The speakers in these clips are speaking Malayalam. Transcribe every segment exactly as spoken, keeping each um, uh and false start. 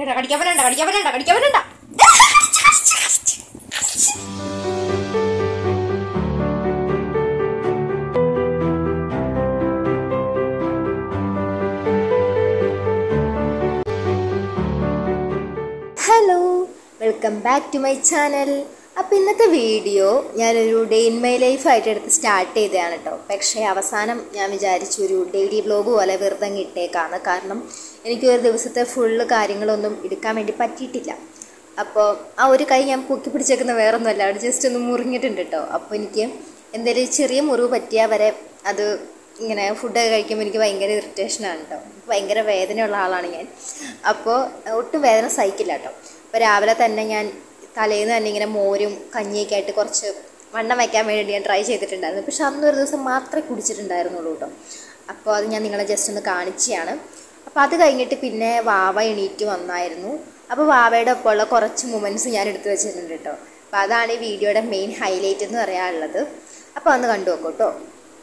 കടിക്കാൻ പറ്റണ്ട കടിക്കാൻ പറ്റണ്ട കടിക്കാൻ പറ്റണ്ട. Hello, welcome back to my channel. അപ്പോൾ ഇന്നത്തെ വീഡിയോ ഞാനൊരു ഡേ ഇൻ മൈ ലൈഫായിട്ട് എടുത്ത് സ്റ്റാർട്ട് ചെയ്തതാണ് കേട്ടോ. പക്ഷേ അവസാനം ഞാൻ വിചാരിച്ചു ഒരു ഡെയിലി വ്ലോഗ് പോലെ വെറുതെ ഇട്ടേക്കാണ്. കാരണം എനിക്ക് ഒരു ദിവസത്തെ ഫുള്ള് കാര്യങ്ങളൊന്നും എടുക്കാൻ വേണ്ടി പറ്റിയിട്ടില്ല. അപ്പോൾ ആ ഒരു കൈ ഞാൻ പൊക്കി പിടിച്ചേക്കുന്ന വേറൊന്നുമല്ല, അവിടെ ജസ്റ്റ് ഒന്ന് മുറിഞ്ഞിട്ടുണ്ട് കേട്ടോ. അപ്പോൾ എനിക്ക് എന്തെങ്കിലും ചെറിയ മുറിവ് പറ്റിയാൽ വരെ അത് ഇങ്ങനെ ഫുഡൊക്കെ കഴിക്കുമ്പോൾ എനിക്ക് ഭയങ്കര ഇറിറ്റേഷനാണ് കേട്ടോ. ഭയങ്കര വേദനയുള്ള ആളാണ് ഞാൻ. അപ്പോൾ ഒട്ടും വേദന സഹിക്കില്ല കേട്ടോ. അപ്പോൾ രാവിലെ തന്നെ ഞാൻ തലേന്ന് തന്നെ ഇങ്ങനെ മോരും കഞ്ഞിയൊക്കെ ആയിട്ട് കുറച്ച് വണ്ണം വയ്ക്കാൻ വേണ്ടി ഞാൻ ട്രൈ ചെയ്തിട്ടുണ്ടായിരുന്നു. പക്ഷെ അന്നൊരു ദിവസം മാത്രമേ കുടിച്ചിട്ടുണ്ടായിരുന്നുള്ളൂ കേട്ടോ. അപ്പോൾ അത് ഞാൻ നിങ്ങളെ ജസ്റ്റ് ഒന്ന് കാണിച്ചാണ്. അപ്പോൾ അത് കഴിഞ്ഞിട്ട് പിന്നെ വാവ എണീറ്റ് വന്നായിരുന്നു. അപ്പോൾ വാവയുടെ ഒപ്പമുള്ള കുറച്ച് മൊമെൻറ്റ്സ് ഞാൻ എടുത്തു വെച്ചിട്ടുണ്ട് കേട്ടോ. അപ്പോൾ അതാണ് ഈ വീഡിയോയുടെ മെയിൻ ഹൈലൈറ്റ് എന്ന് പറയാനുള്ളത്. അപ്പോൾ ഒന്ന് കണ്ടു നോക്കൂ കേട്ടോ.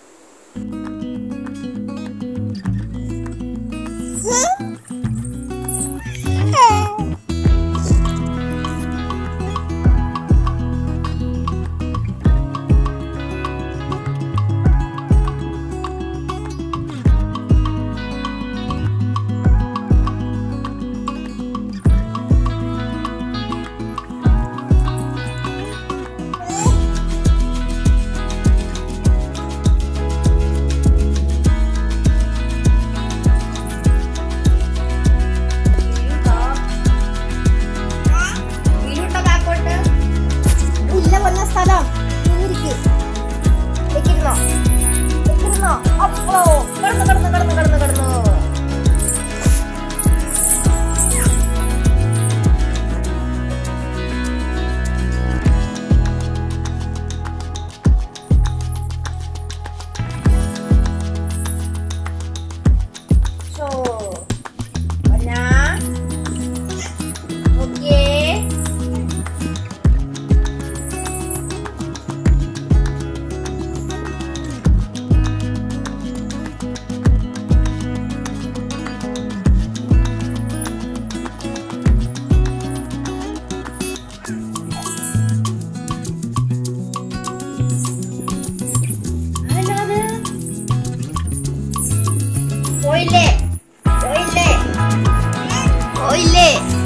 Oile, oile, oile,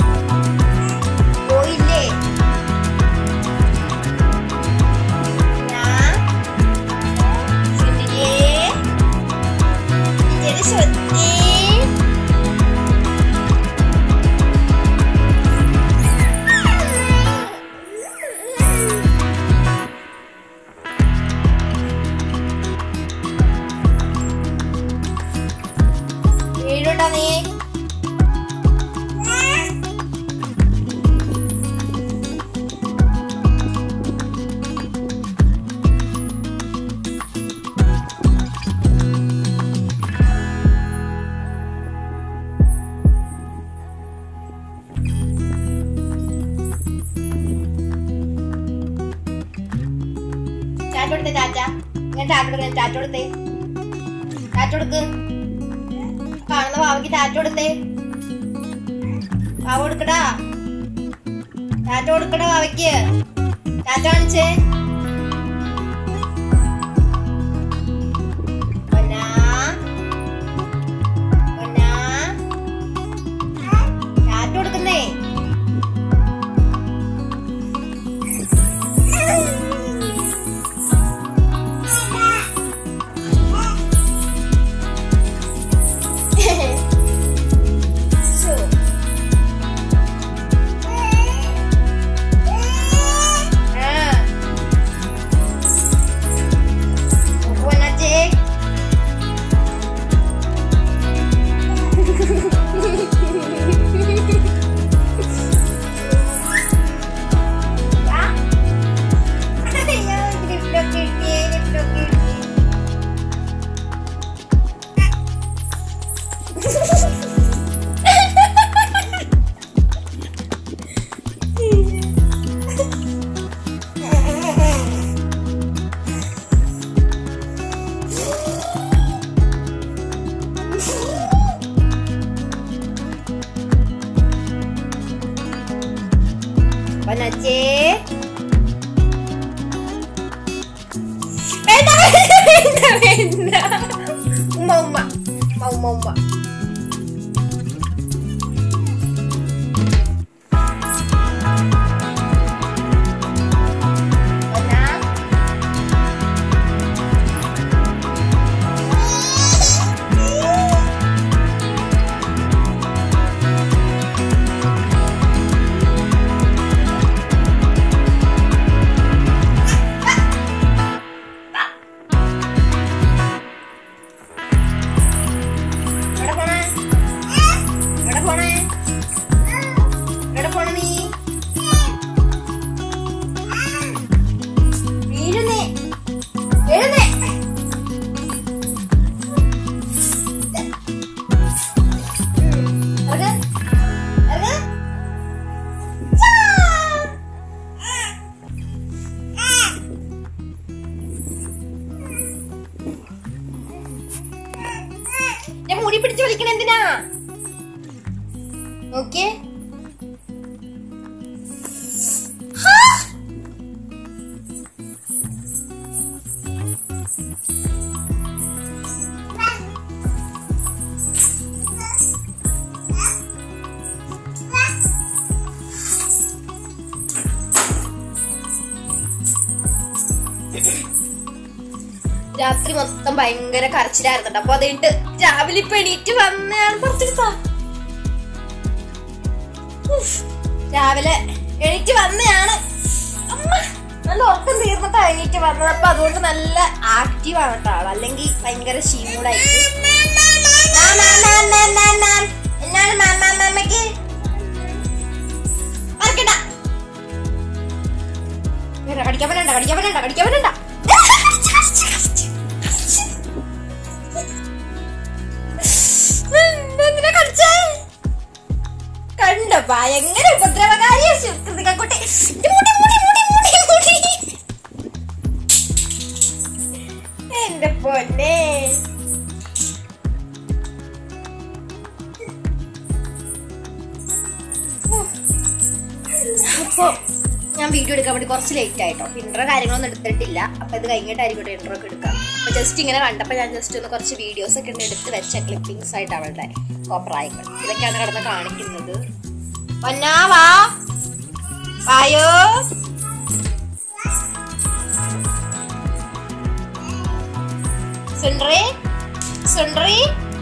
oile. Ya, sini, jadi sini. nih. Caca കൊടുത്തേ caca. ഞാൻ ടാറ്റ കൊടുത്തേ ടാറ്റ കൊടുത്തേ. ടാറ്റ കൊടുക്ക്. കാണുന്ന വാവയ്ക്ക് ടാറ്റ കൊടുത്തേ. വാവ കൊടുക്കടാ. ടാറ്റ കൊടുക്കടാ വാവയ്ക്ക്. ടാറ്റ കാണിച്ചേ. പൊന്നാ പൊന്നാ ടാറ്റ കൊടുക്കുന്നേ. ഉമ്മ ഉമ്മ. മുടി പിടിച്ചു വലിക്കണ എന്തിനാ? ഓക്കെ രാത്രി മൊത്തം ഭയങ്കര കരച്ചിലായിരുന്നുണ്ട്. അപ്പൊ അതിട്ട് രാവിലെ ഇപ്പൊ എണീറ്റ് വന്നയാണ് പുറത്തെടുത്താ. രാവിലെ എണീറ്റ് വന്നയാണ്. നല്ല ഉറക്കം തീർന്നിട്ടാ എണീറ്റ് വന്നത്. അപ്പൊ അതുകൊണ്ട് നല്ല ആക്റ്റീവ് ആണ് കേട്ടോ ആള്. അല്ലെങ്കിൽ ഭയങ്കര ക്ഷീണൂടായിട്ട്. കടിക്കാൻ പറ്റണ്ട കടിക്കാൻ പറ്റണ്ട കടിക്കാൻ പറ്റണ്ട. കണ്ട ഭയങ്കര ഉപദ്രവകാരിയ കുട്ടി. എന്റെ പൊന്നെ അപ്പൊ ഞാൻ വീഡിയോ എടുക്കാൻ വേണ്ടി കുറച്ച് ലേറ്റ് ആയിട്ടോ. ഇൻട്രോ കാര്യങ്ങളൊന്നും എടുത്തിട്ടില്ല. അപ്പൊ ഇത് കഴിഞ്ഞിട്ടായിരിക്കും ഇൻട്രോ ഒക്കെ എടുക്കാം. അപ്പൊ ജസ്റ്റ് ഇങ്ങനെ കണ്ടപ്പോ ഞാൻ ജസ്റ്റ് ഒന്ന് കുറച്ച് വീഡിയോസ് ഒക്കെ എടുത്ത് വെച്ച ക്ലിപ്പിംഗ്സ് ആയിട്ട് അവളുടെ കോപ്രായങ്ങൾ ഇതൊക്കെയാണ് കിടന്ന് കാണിക്കുന്നത്. പൊന്നാവാ വായോ സുണ്ടറി സുണ്ടറി.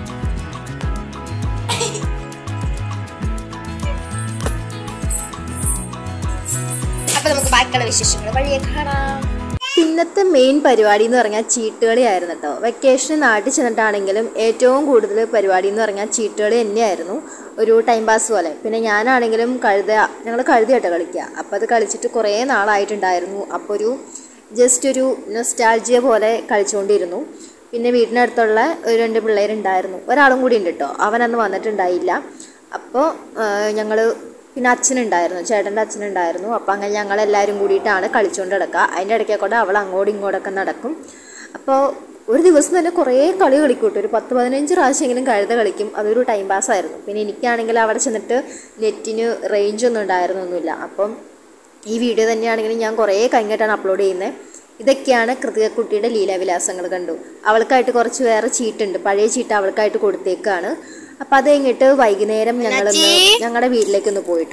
അപ്പൊ നമുക്ക് ബാക്കിയുള്ള വിശേഷങ്ങൾ വഴിയെ കാണാം. ഇന്നത്തെ മെയിൻ പരിപാടി എന്ന് പറഞ്ഞാൽ ചീട്ടുകളി ആയിരുന്നു കേട്ടോ. വെക്കേഷന് നാട്ടിൽ ചെന്നിട്ടാണെങ്കിലും ഏറ്റവും കൂടുതൽ പരിപാടി എന്ന് പറഞ്ഞാൽ ചീട്ടുകളി തന്നെയായിരുന്നു. ഒരു ടൈം പാസ് പോലെ. പിന്നെ ഞാനാണെങ്കിലും കഴുത ഞങ്ങൾ കഴുതയായിട്ട് കളിക്കുക. അപ്പോൾ അത് കളിച്ചിട്ട് കുറേ നാളായിട്ടുണ്ടായിരുന്നു. അപ്പോൾ ഒരു ജസ്റ്റ് ഒരു നൊസ്റ്റാൾജിയ പോലെ കളിച്ചുകൊണ്ടിരുന്നു. പിന്നെ വീടിനടുത്തുള്ള ഒരു രണ്ട് പിള്ളേരുണ്ടായിരുന്നു. ഒരാളും കൂടി ഉണ്ട് കേട്ടോ. അവനന്ന് വന്നിട്ടുണ്ടായില്ല. അപ്പോൾ ഞങ്ങൾ പിന്നെ അച്ഛനുണ്ടായിരുന്നു, ചേട്ടൻ്റെ അച്ഛനുണ്ടായിരുന്നു. അപ്പോൾ അങ്ങനെ ഞങ്ങളെല്ലാവരും കൂടിയിട്ടാണ് കളിച്ചുകൊണ്ട് നടക്കുക. അതിൻ്റെ ഇടയ്ക്കൊക്കെ അവൾ അങ്ങോട്ടും ഇങ്ങോട്ടൊക്കെ നടക്കും. അപ്പോൾ ഒരു ദിവസം തന്നെ കുറേ കളി കളിക്കൂട്ടോ. ഒരു പത്ത് പതിനഞ്ച് പ്രാവശ്യമെങ്കിലും കഴുത കളിക്കും. അതൊരു ടൈം പാസ്സായിരുന്നു. പിന്നെ എനിക്കാണെങ്കിൽ അവിടെ ചെന്നിട്ട് നെറ്റിന് റേഞ്ചൊന്നും ഉണ്ടായിരുന്നൊന്നുമില്ല. അപ്പം ഈ വീഡിയോ തന്നെയാണെങ്കിലും ഞാൻ കുറേ കഴിഞ്ഞിട്ടാണ് അപ്ലോഡ് ചെയ്യുന്നത്. ഇതൊക്കെയാണ് കൃതികക്കുട്ടിയുടെ ലീലാവിലാസങ്ങൾ. കണ്ടു. അവൾക്കായിട്ട് കുറച്ച് വേറെ ചീട്ടുണ്ട്. പഴയ ചീട്ട് അവൾക്കായിട്ട് കൊടുത്തേക്കാണ്. അപ്പം അത് കഴിഞ്ഞിട്ട് വൈകുന്നേരം ഞങ്ങളൊന്ന് ഞങ്ങളുടെ വീട്ടിലേക്കൊന്ന് പോയിട്ടോ.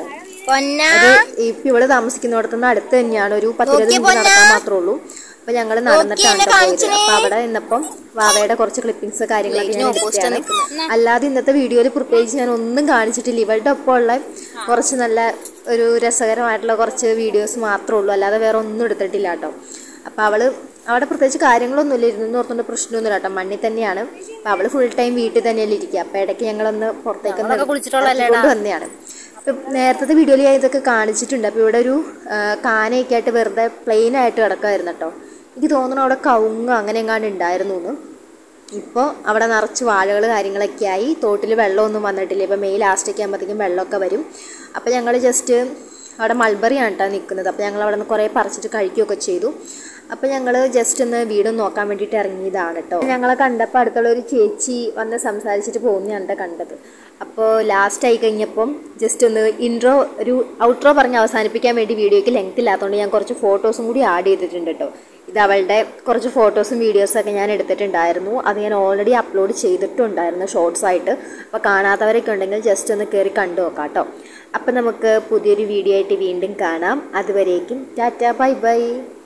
അത് ഇപ്പം ഇവിടെ താമസിക്കുന്നിടത്തുനിന്ന് അടുത്ത് തന്നെയാണ്. ഒരു പത്തിരുപത് മിനിറ്റ് നടക്കാൻ മാത്രമേ ഉള്ളൂ. അപ്പം ഞങ്ങൾ നടന്നിട്ടാണ് പോയത്. അപ്പം അവിടെ നിന്നപ്പം വാവയുടെ കുറച്ച് ക്ലിപ്പിങ്സ് കാര്യങ്ങളൊക്കെ ഞാൻ എടുക്കുകയാണ്. അല്ലാതെ ഇന്നത്തെ വീഡിയോയിൽ പ്രത്യേകിച്ച് ഞാൻ ഒന്നും കാണിച്ചിട്ടില്ല. ഇവളുടെ ഒപ്പം ഉള്ള കുറച്ച് നല്ല ഒരു രസകരമായിട്ടുള്ള കുറച്ച് വീഡിയോസ് മാത്രമേ ഉള്ളൂ. അല്ലാതെ വേറെ ഒന്നും എടുത്തിട്ടില്ല കേട്ടോ. അപ്പം അവൾ അവിടെ പ്രത്യേകിച്ച് കാര്യങ്ങളൊന്നുമില്ല. ഇരുന്ന് ഓർത്തുകൊണ്ട് പ്രശ്നമൊന്നുമില്ല കേട്ടോ. മണ്ണിൽ തന്നെയാണ്. അപ്പം അവൾ ഫുൾ ടൈം വീട്ടിൽ തന്നെയല്ലേ ഇരിക്കുക. അപ്പം ഇടയ്ക്ക് ഞങ്ങളൊന്ന് പുറത്തേക്കൊന്ന് കൊണ്ട് വന്നെയാണ്. ഇപ്പം നേരത്തെ വീഡിയോയിൽ ഞാൻ ഇതൊക്കെ കാണിച്ചിട്ടുണ്ട്. അപ്പോൾ ഇവിടെ ഒരു കാനയൊക്കെ ആയിട്ട് വെറുതെ പ്ലെയിൻ ആയിട്ട് കിടക്കുമായിരുന്നു കേട്ടോ. എനിക്ക് തോന്നുന്നു അവിടെ കവുങ്ങ് അങ്ങനെ എങ്ങാണ്ട് ഉണ്ടായിരുന്നു എന്ന്. ഇപ്പോൾ അവിടെ നിറച്ച് വാഴകൾ കാര്യങ്ങളൊക്കെ ആയി. തോട്ടിൽ വെള്ളമൊന്നും വന്നിട്ടില്ല. ഇപ്പോൾ മെയ് ലാസ്റ്റൊക്കെ ആകുമ്പോഴത്തേക്കും വെള്ളമൊക്കെ വരും. അപ്പോൾ ഞങ്ങൾ ജസ്റ്റ് അവിടെ മൾബറിയാണ് കേട്ടോ നിൽക്കുന്നത്. അപ്പോൾ ഞങ്ങൾ അവിടെ നിന്ന് കുറേ പറിച്ചിട്ട് കഴിക്കുകയൊക്കെ ചെയ്തു. അപ്പോൾ ഞങ്ങൾ ജസ്റ്റ് ഒന്ന് വീടൊന്ന് നോക്കാൻ വേണ്ടിയിട്ട് ഇറങ്ങിയതാണ് കേട്ടോ. ഞങ്ങളെ കണ്ടപ്പോൾ അടുത്തുള്ള ഒരു ചേച്ചി വന്ന് സംസാരിച്ചിട്ട് പോകുന്നതാണ് കേട്ടോ കണ്ടത്. അപ്പോൾ ലാസ്റ്റ് ആയി കഴിഞ്ഞപ്പം ജസ്റ്റ് ഒന്ന് ഇൻട്രോ ഒരു ഔട്ട്രോ പറഞ്ഞ് അവസാനിപ്പിക്കാൻ വേണ്ടി വീഡിയോയ്ക്ക് ലെങ്ത് ഇല്ലാത്തതുകൊണ്ട് ഞാൻ കുറച്ച് ഫോട്ടോസും കൂടി ആഡ് ചെയ്തിട്ടുണ്ട് കേട്ടോ. ഇത് അവളുടെ കുറച്ച് ഫോട്ടോസും വീഡിയോസൊക്കെ ഞാൻ എടുത്തിട്ടുണ്ടായിരുന്നു. അത് ഞാൻ ഓൾറെഡി അപ്ലോഡ് ചെയ്തിട്ടുണ്ടായിരുന്നു ഷോർട്സ് ആയിട്ട്. അപ്പോൾ കാണാത്തവരൊക്കെ ഉണ്ടെങ്കിൽ ജസ്റ്റ് ഒന്ന് കയറി കണ്ടു നോക്കാം കേട്ടോ. അപ്പം നമുക്ക് പുതിയൊരു വീഡിയോ ആയിട്ട് വീണ്ടും കാണാം. അതുവരേക്കും ടാറ്റാ ബൈ ബൈ.